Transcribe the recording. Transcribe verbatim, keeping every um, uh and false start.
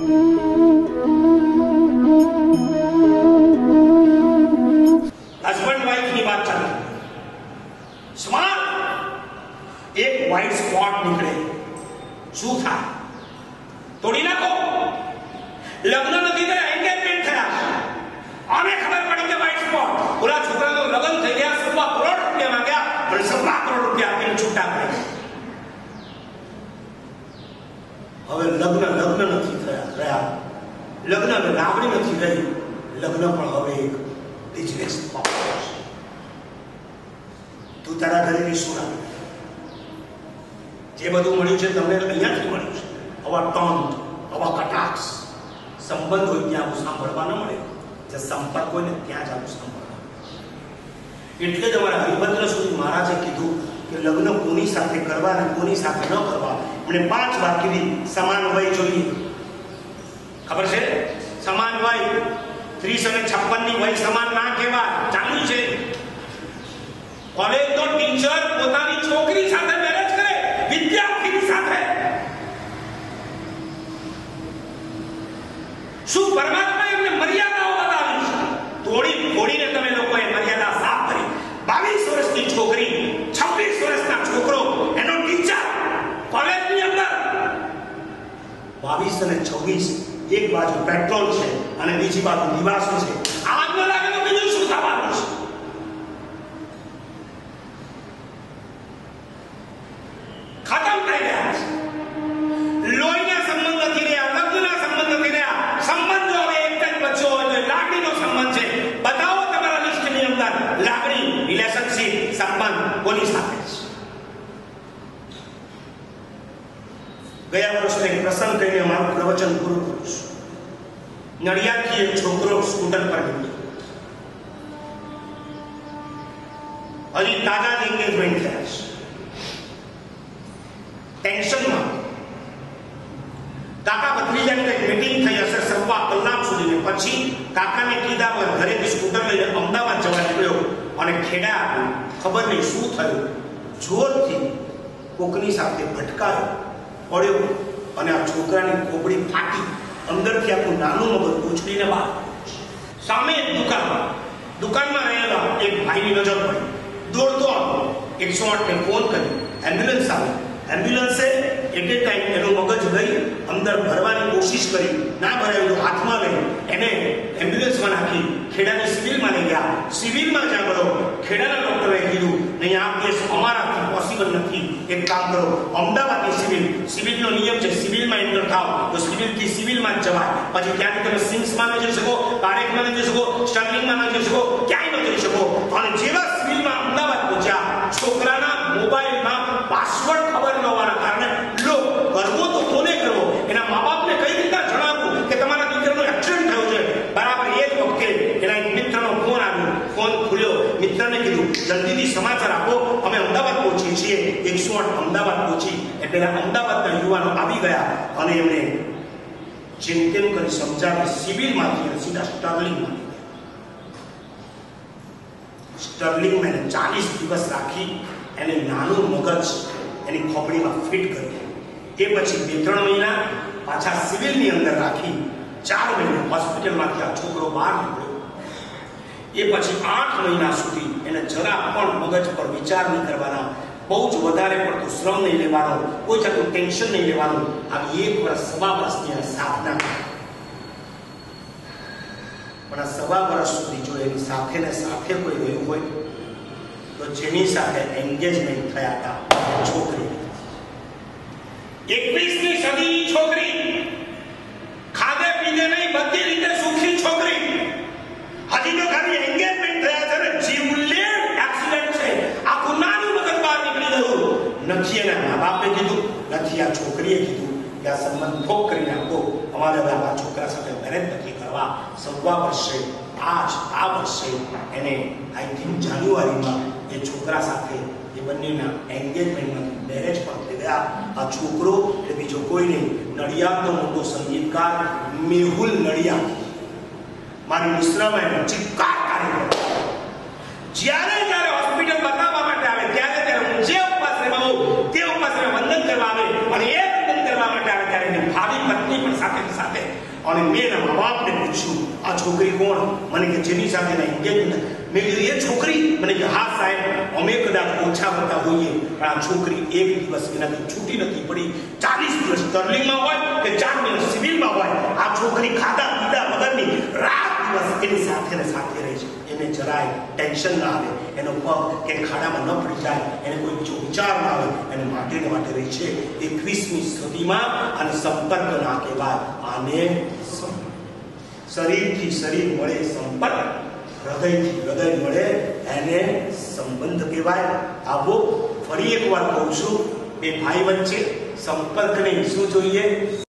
Husband wife की बात चल रही, स्मार्ट एक व्हाइट स्पॉट निकले, શું થાય? તોડી નાખો. લગ્ન નથી થયા, એન્ગેજમેન્ટ થયા, આને ખબર પડી કે વ્હાઇટ સ્પોટ, ઓલા છોકરાનો લગ્ન થઈ ગયા, સવા કરોડ રૂપિયા માંગ્યા, પણ સવા કરોડ રૂપિયા આપીને છૂટા પડ્યા. હવે લગ્ન લગ્ન નથી થયા રહ્યા, લગ્ન લાગણી નથી રહી, લગ્ન પણ હવે એક બિઝનેસ પાર્ટનર. તું તારા ઘરેથી શું લાગે? જે બધું મળ્યું છે તમને અહીંયાથી મળ્યું છે. આવા ટોન, આવા કટાક્ષ, સંબંધ હોય ત્યાં આવું સાંભળવા ન મળે, જે સંપર્ક હોય ને ત્યાં જ આવું સાંભળવા. એટલે જ અમારા હરિભદ્ર સુધી મહારાજે કીધું કે લગ્ન કોની સાથે કરવા અને કોની સાથે ન કરવા. એમણે પાંચ વાત કીધી. સમાન વય જોઈએ, ખબર છે? સમાન વય, ત્રીસ અને છપ્પન ની વય સમાન ના કહેવાય. ચાલુ છે કોલેજ નો ટીચર પોતાની છોકરી સાથે મેરેજ કરે, વિદ્યાર્થીની સાથે. શું પરમાત્મા એમને મર્યાદાઓ બતાવી છે? તોડી ફોડીને તમે લોકોએ મર્યાદા સાફ કરી. બાવીસ વર્ષની છોકરી, છવ્વીસ વર્ષના છોકરો, એનો ટીચર કોલેજની અંદર. બાવીસ અને છવ્વીસ, એક બાજુ પેટ્રોલ છે અને બીજી બાજુ નિવાસો છે. આગ ન લાગે તો બીજું શું થવાનું છે? ખતમ થઈ ગયા છે. લોહીના સંબંધ નથી રહ્યા, લગ્નના સંબંધ નથી રહ્યા. સંબંધો હવે એક જ બચ્યો હોય તો લાગણીનો સંબંધ છે. બતાવો તમારા લિસ્ટની અંદર લાગણી, રિલેશનશિપ, સંબંધ કોની સાથે છે? ગયા વર્ષનો એક પ્રસંગ કહીને મારું પ્રવચન પૂરું કરું છું. નડિયાદથી એક છોકરો સ્કૂટર પર નીકળ્યો. હજી તાજા જ એન્ગેજમેન્ટ થયા છે. ટેન્શનમાં કાકા ભત્રીજાની કંઈક મીટિંગ થઈ હશે સવા કલાક સુધી. પછી કાકાને કીધા ઘરેથી સ્કૂટર લઈને અમદાવાદ જવા નીકળ્યો અને ખેડા ખબર નહીં શું થયું, જોરથી કોકની સાથે ભટકાયો, પડ્યો અને આ છોકરાની ખોપડી ફાટી, અંદરથી આખું નાનું મગજ ઉછળીને બહાર. સામે એક દુકાનમાં દુકાનમાં રહેલા એક ભાઈની નજર પડી. દોડતો આવ્યો, એકસો આઠ ને ફોન કર્યો, એમ્બ્યુલન્સ આવી. એમ્બ્યુલન્સે એટ એ ટાઈમ એનું મગજ લઈ અંદર ભરવાની કોશિશ કરી, ના ભરાયું તો હાથમાં લઈ એને એમ્બ્યુલન્સમાં નાખી ખેડાની સિવિલમાં લઈ ગયા. સિવિલમાં જ્યાં ગયો, ખેડાના ડોક્ટરે કીધું નહીં, આ કેસ અમારાથી પોસિબલ નથી, એક કામ કરો, અમદાવાદની સિવિલ, સિવિલનો નિયમ છે સિવિલમાં એન્ટર થાવ તો સિવિલથી સિવિલમાં જ જવાય. પછી ત્યાંથી તમે સિમ્સમાં ન જઈ શકો, કારેકમાં ન જઈ શકો, સ્ટર્લિંગમાં ન જઈ શકો, ક્યાંય ન જઈ શકો. અને જેવા સિવિલમાં અમદાવાદ પહોંચ્યા, છોકરાના મોબાઈલમાં પાસવર્ડ ખબર ન હોવાના કારણે લો કરવો તો કોને કરવો, એના મા બાપને કઈ રીતના જણાવવું કે તમારા દીકરાનો એક્સિડન્ટ થયો છે. બરાબર એ જ વખતે એના એક મિત્રનો ફોન આવ્યો. ફોન ખુલ્યો, મિત્રને કીધું જલ્દીથી સમાચાર આપો, અમે અમદાવાદ પહોંચીએ છીએ. એકસો આઠ અમદાવાદ પહોંચી એટલે અમદાવાદના યુવાનો આવી ગયા અને એમણે જેમ તેમ કરી સમજાવી સિવિલમાંથી સીધા સ્ટર્લિંગમાં સ્ટર્લિંગમાં ચાલીસ દિવસ રાખી એને નાનું મગજ એની ખોપડીમાં ફિટ કર્યું. એ પછી બે ત્રણ મહિના પાછા સિવિલની અંદર રાખી ચાર મહિના હોસ્પિટલમાંથી આ છોકરો બહાર નીકળ્યો. એ પછી આઠ મહિના સુધી એને જરા પણ મગજ પર વિચાર નહીં કરવાના, બહુ જ વધારે પડતું શ્રમ નહીં લેવાનો, કોઈ જાતનું ટેન્શન નહીં લેવાનું. આ એક વર્ષ સવા વર્ષની સાધના. પણ આ સવા વર્ષ સુધી જો એની સાથે ને સાથે કોઈ રહ્યું હોય તો જેની સાથે એન્ગેજમેન્ટ થયા હતા છોકરી, એકવીસમી સદીની છોકરી, ખાધે પીધે નહીં બધી રીતે સુખી છોકરી, હજી તો ખાલી એન્ગેજમેન્ટ થયા છે ને જીવલેણ એક્સિડન્ટ છે, આખું નાનું મગજ બહાર નીકળી ગયું. નથી એના મા બાપે કીધું, નથી આ છોકરીએ કીધું કે આ સંબંધ ઠોક કરી નાખો, અમારે હવે આ છોકરા સાથે મેરેજ નથી કરવા. સવા વર્ષે આજ આ વર્ષે એને આઈ થિંક જાન્યુઆરીમાં એ છોકરા સાથે એ બંનેના એન્ગેજમેન્ટમાંથી મેરેજ પણ થઈ ગયા. આ છોકરો એટલે બીજો કોઈ નહીં, નડિયાદનો મોટો સંગીતકાર મેહુલ નડિયાદ. મારી મિશ્રામાં એનો ચિત્કાર કાર્ય જ્યારે જ્યારે હોસ્પિટલ બતાવવા માટે આવે ત્યારે ત્યારે હું જે ઉપવાસ રહેવા તે ઉપવાસ વંદન કરવા આવે અને એ વંદન કરવા માટે આવે ત્યારે એની ભાવિ પત્ની પણ સાથે સાથે મેં એના મા બાપને પૂછ્યું આ છોકરી કોણ? મને કે જેની સાથે એના એંગેજમેન્ટ. મેં કીધું એ છોકરી? મને કે હા સાહેબ, અમે કદાચ ઓછા પડતા હોઈએ પણ આ છોકરી એક દિવસ એનાથી છૂટી નથી પડી. ચાલીસ દિવસ સ્ટર્લિંગમાં હોય કે ચાર દિવસ સિવિલમાં હોય, આ છોકરી ખાધા પીધા વગરની રાત દિવસ એની સાથે ને સાથે રહી છે. એને જરાય ટેન્શન ના આવે, એનો પગ કે ખાડામાં ન પડી જાય, એને કોઈ બીજો વિચાર ના આવે, એને માટે ને માટે રહી છે. એકવીસમી સદીમાં આને સંપર્ક ના કહેવાય, આને શરીરથી શરીર મળે સંપર્ક, હૃદયથી હૃદય મળે એને સંબંધ કહેવાય. આવો ફરી એકવાર કહું છું, બે ભાઈ વચ્ચે સંપર્ક નહીં, શું જોઈએ?